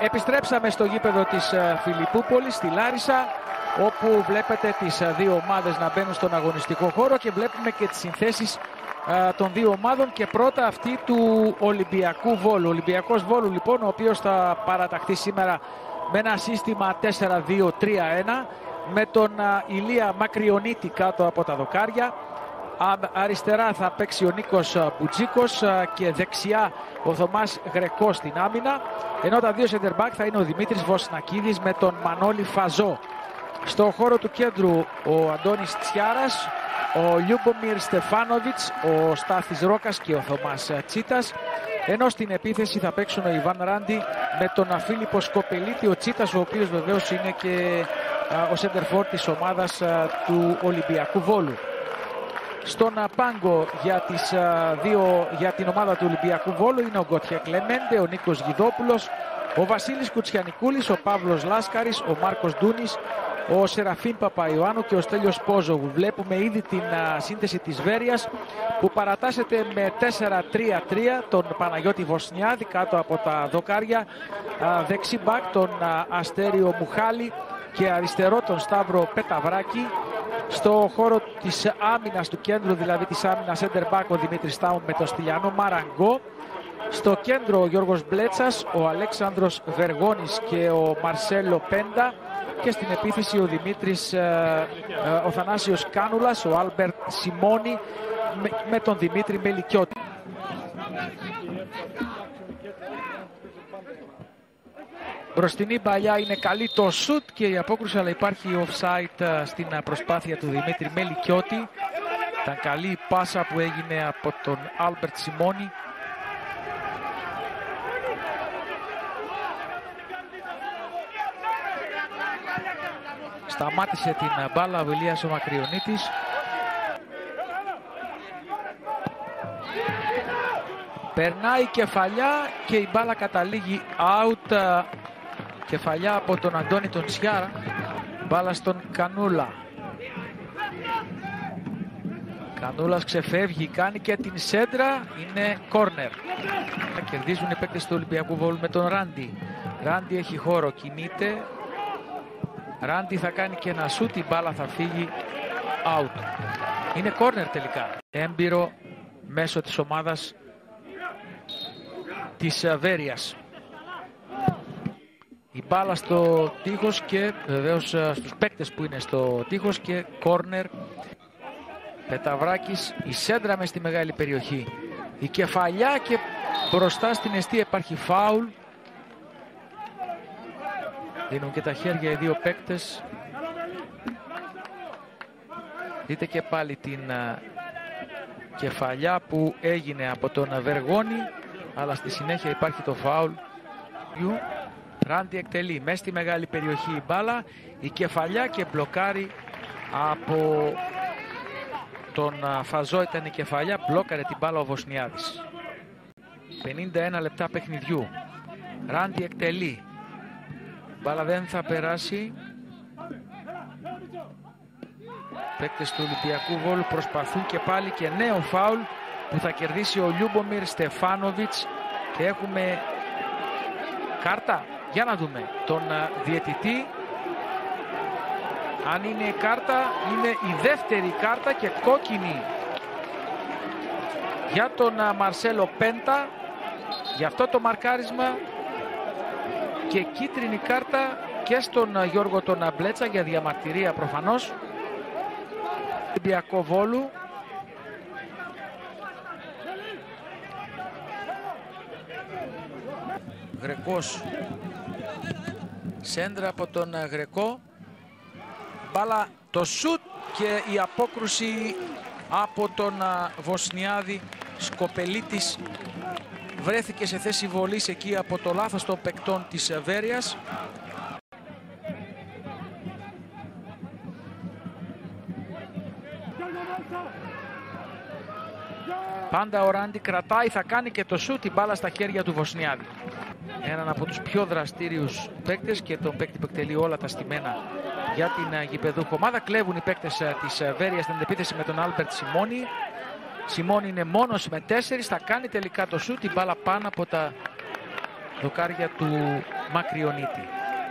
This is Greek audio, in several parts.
Επιστρέψαμε στο γήπεδο της Φιλιππούπολης, στη Λάρισα, όπου βλέπετε τις δύο ομάδες να μπαίνουν στον αγωνιστικό χώρο και βλέπουμε και τις συνθέσεις των δύο ομάδων και πρώτα αυτή του Ολυμπιακού Βόλου. Ο Ολυμπιακός Βόλου λοιπόν, ο οποίος θα παραταχθεί σήμερα με ένα σύστημα 4-2-3-1 με τον Ηλία Μακριονίτη κάτω από τα δοκάρια. Αριστερά θα παίξει ο Νίκος Μπουτζίκος και δεξιά ο Θωμάς Γρεκός στην άμυνα, ενώ τα δύο center back θα είναι ο Δημήτρης Βοσνακίδης με τον Μανώλη Φαζό. Στο χώρο του κέντρου ο Αντώνης Τσιάρας, ο Λιούμπομιρ Στεφάνοβιτς, ο Στάθης Ρόκας και ο Θωμάς Τσίτας, ενώ στην επίθεση θα παίξουν ο Ιβάν Ράντι με τον Φίλιππο Σκοπελίτη, ο Τσίτας ο οποίος βεβαίως είναι και ο center for της ομάδας του Ολυμπιακού Βόλου. Στον πάγκο για την ομάδα του Ολυμπιακού Βόλου είναι ο Γκότια Κλεμέντε, ο Νίκος Γιδόπουλος, ο Βασίλης Κουτσιανικούλης, ο Παύλος Λάσκαρης, ο Μάρκος Ντούνης, ο Σεραφείμ Παπαϊωάννου και ο Στέλιος Πόζογου. Βλέπουμε ήδη την σύνθεση της Βέρειας που παρατάσσεται με 4-3-3 τον Παναγιώτη Βοσνιάδη κάτω από τα δοκάρια, δεξί μπακ τον Αστέριο Μουχάλη και αριστερό τον Σταύρο Πεταβράκη. Στο χώρο της άμυνας του κέντρου, δηλαδή της άμυνας center back, ο Δημήτρης Τάουν με τον Στυλιανό Μαραγκό. Στο κέντρο ο Γιώργος Μπλέτσας, ο Αλέξανδρος Βεργόνης και ο Μαρσέλο Πέντα. Και στην επίθεση ο Δημήτρης ο Θανάσιος Κάνουλας, ο Άλμπερτ Σιμώνη με τον Δημήτρη Μελικιώτη. Μπροστινή παλιά είναι καλή το σουτ και η απόκρουση, αλλά υπάρχει offside στην προσπάθεια του Δημήτρη Μελικιώτη. Ήταν καλή η πάσα που έγινε από τον Άλμπερτ Σιμώνη. Σταμάτησε την μπάλα ο Ηλίας ο Μακριονίτης. Περνάει κεφαλιά και η μπάλα καταλήγει out. Κεφαλιά από τον Αντώνη τον Τσιάρα. Μπάλα στον Κανούλα. Κανούλας ξεφεύγει, κάνει και την σέντρα. Είναι κόρνερ. Θα κερδίζουν οι παίκτες του Ολυμπιακού Βόλου με τον Ράντι. Ράντι έχει χώρο, κινείται. Ράντι θα κάνει και ένα σούτ, η μπάλα θα φύγει out. Είναι κόρνερ τελικά. Έμπειρο μέσω της ομάδας της Βέρειας. Η μπάλα στο τείχος και βεβαίως στους παίκτες που είναι στο τείχος και κόρνερ. Πεταβράκης, η σέντρα μες στη μεγάλη περιοχή. Η κεφαλιά και μπροστά στην εστία υπάρχει φάουλ. Δίνουν και τα χέρια οι δύο παίκτες. Δείτε και πάλι την κεφαλιά που έγινε από τον Βεργόνη, αλλά στη συνέχεια υπάρχει το φάουλ. Ράντι εκτελεί μέσα στη μεγάλη περιοχή η μπάλα, η κεφαλιά και μπλοκάρει από τον Φαζό, ήταν η κεφαλιά, μπλόκαρε την μπάλα ο Βοσνιάδης. 51 λεπτά παιχνιδιού. Ράντι εκτελεί. Μπάλα δεν θα περάσει. Παίκτες του Ολυμπιακού Βόλου προσπαθούν και πάλι και νέο φάουλ που θα κερδίσει ο Λιούμπομιρ Στεφάνοβιτς και έχουμε κάρτα. Για να δούμε τον διαιτητή. Αν είναι η κάρτα, είναι η δεύτερη κάρτα και κόκκινη για τον Μαρσέλο Πέντα για αυτό το μαρκάρισμα και κίτρινη κάρτα και στον Γιώργο τον Μπλέτσα για διαμαρτυρία προφανώς. Ολυμπιακό Βόλου. Γρεκός. Σέντρα από τον Γρεκό. Μπάλα το σουτ και η απόκρουση από τον Βοσνιάδη. Σκοπελίτης βρέθηκε σε θέση βολής εκεί από το λάθος των παικτών της Βέρειας. Πάντα ο Ράντι κρατάει, θα κάνει και το σουτ, η μπάλα στα χέρια του Βοσνιάδη. Έναν από τους πιο δραστήριους παίκτες και τον παίκτη που εκτελεί όλα τα στημένα για την γηπεδούχο ομάδα. Κλέβουν οι παίκτες της Βέρειας στην επίθεση με τον Άλμπερτ Σιμώνη. Σιμώνη είναι μόνος με 4, θα κάνει τελικά το σουτ, η μπάλα πάνω από τα δοκάρια του Μακριονίτη.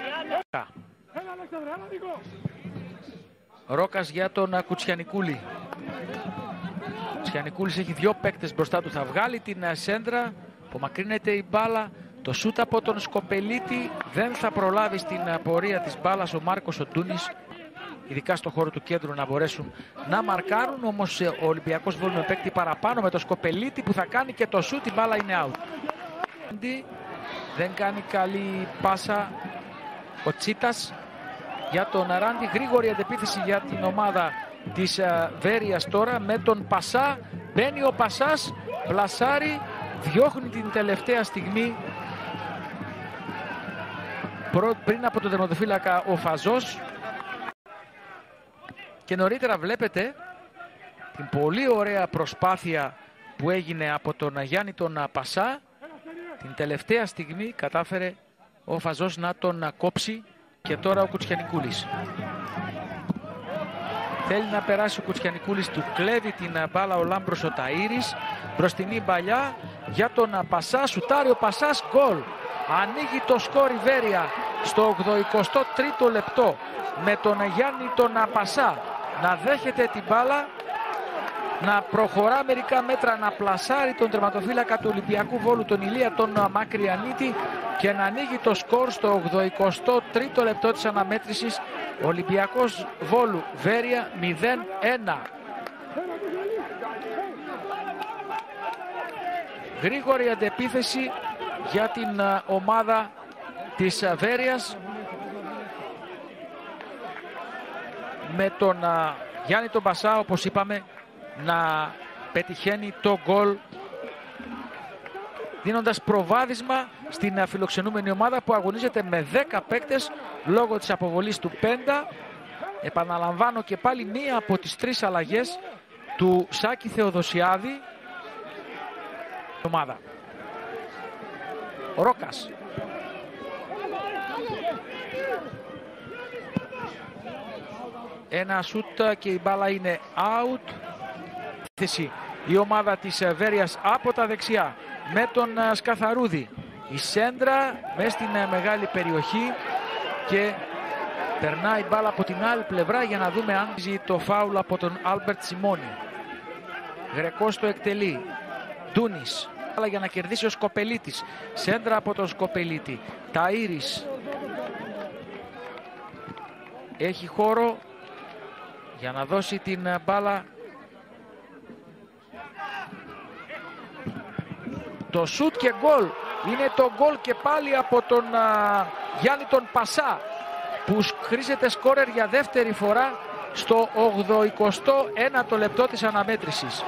Ρόκας για τον Κουτσιανικούλη. Κουτσιανικούλης έχει δύο παίκτες μπροστά του. Θα βγάλει την σέντρα, απομακρύνεται η μπάλα. Το σούτ από τον Σκοπελίτη δεν θα προλάβει στην πορεία της μπάλας ο Μάρκος ο Ντούνης, ειδικά στο χώρο του κέντρου, να μπορέσουν να μαρκάρουν. Όμως ο Ολυμπιακός Βόλου με παίκτη παραπάνω με το Σκοπελίτη που θα κάνει και το σούτ, η μπάλα είναι out. Δεν κάνει καλή πάσα ο Τσίτας για τον Ράντι. Γρήγορη αντεπίθεση για την ομάδα της Βέρειας τώρα με τον Πασά. Μπαίνει ο Πασάς, πλασάρει, διώχνει την τελευταία στιγμή πριν από τον τερματοφύλακα ο Φαζός. Και νωρίτερα βλέπετε την πολύ ωραία προσπάθεια που έγινε από τον Γιάννη τον Πασά. Την τελευταία στιγμή κατάφερε ο Φαζός να τον κόψει και τώρα ο Κουτσιανικούλης. Θέλει να περάσει ο Κουτσιανικούλης, του κλέβει την μπάλα ο Λάμπρος ο Ταΐρης. Μπροστινή μπαλιά για τον Πασά, σουτάρει ο Πασάς, γκολ. Ανοίγει το σκορ η Βέρεια στο 83ο λεπτό με τον Γιάννη τον Πασά να δέχεται την μπάλα, να προχωρά μερικά μέτρα, να πλασάρει τον τερματοφύλακα του Ολυμπιακού Βόλου, τον Ηλία τον Μακριανίτη, και να ανοίγει το σκορ στο 83ο λεπτό της αναμέτρησης. Ολυμπιακός Βόλου Βέρεια 0-1. Γρήγορη αντεπίθεση για την ομάδα της Βέρειας με τον Γιάννη τον Πασά, όπως είπαμε, να πετυχαίνει το γκολ, δίνοντας προβάδισμα στην φιλοξενούμενη ομάδα που αγωνίζεται με 10 παίκτες λόγω της αποβολής του Πέντα. Επαναλαμβάνω και πάλι μία από τις 3 αλλαγές του Σάκη Θεοδοσιάδη. Ομάδα. Ο Ρόκας. Ένα σούτ και η μπάλα είναι out. Η ομάδα της Βέρειας από τα δεξιά με τον Σκαθαρούδη. Η σέντρα μέσα στην μεγάλη περιοχή και περνάει η μπάλα από την άλλη πλευρά για να δούμε αν ζει το φάουλ από τον Άλμπερτ Σιμώνη. Γρεκός το εκτελεί. Ντούνης. Για να κερδίσει ο Σκοπελίτης. Σέντρα από τον Σκοπελίτη. Ταΐρης. Έχει χώρο για να δώσει την μπάλα. Το σούτ και γκολ. Είναι το γκολ και πάλι από τον Γιάννη τον Πασά, που χρήζεται σκόρερ για δεύτερη φορά στο 81ο λεπτό της αναμέτρησης.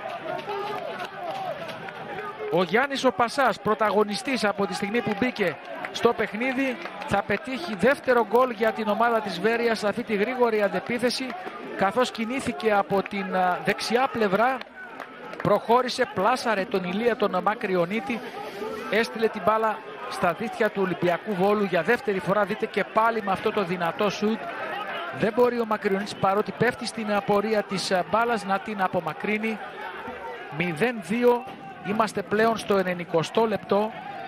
Ο Γιάννης ο Πασάς, πρωταγωνιστής από τη στιγμή που μπήκε στο παιχνίδι, θα πετύχει δεύτερο γκολ για την ομάδα της Βέρειας σε αυτή τη γρήγορη αντεπίθεση, καθώς κινήθηκε από την δεξιά πλευρά, προχώρησε, πλάσαρε τον Ηλία τον Μακριονίτη, έστειλε την μπάλα στα δίχτυα του Ολυμπιακού Βόλου για δεύτερη φορά. Δείτε και πάλι με αυτό το δυνατό σουτ. Δεν μπορεί ο Μακριονίτης, παρότι πέφτει στην απορία της μπάλας, να την απομακρύνει. 0-2. Είμαστε πλέον στο 90ο λεπτό.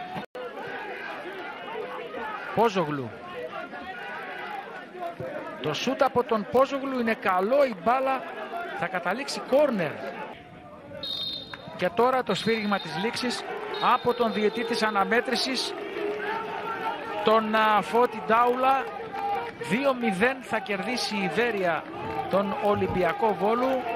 Πόζογλου. Το σούτ από τον Πόζογλου είναι καλό, η μπάλα θα καταλήξει κόρνερ. Και τώρα το σφύριγμα της λήξης από τον διαιτή της αναμέτρησης, τον Φώτη Ντάουλα. 2-0 θα κερδίσει η Βέρεια τον Ολυμπιακό Βόλου.